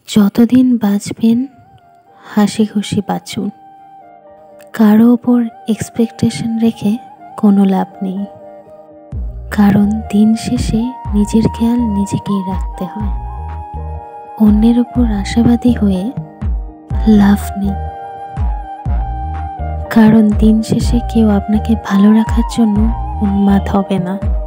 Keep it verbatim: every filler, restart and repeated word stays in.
যতদিন বাঁচবেন হাসি খুশি বাঁচুন। কারো ওপর এক্সপেকটেশন রেখে কোনো লাভ নেই, কারণ দিন শেষে নিজের খেয়াল নিজেকেই রাখতে হয়। অন্যের ওপর আশাবাদী হয়ে লাভ নেই, কারণ দিন শেষে কেউ আপনাকে ভালো রাখার জন্য উন্মাদ হবে না।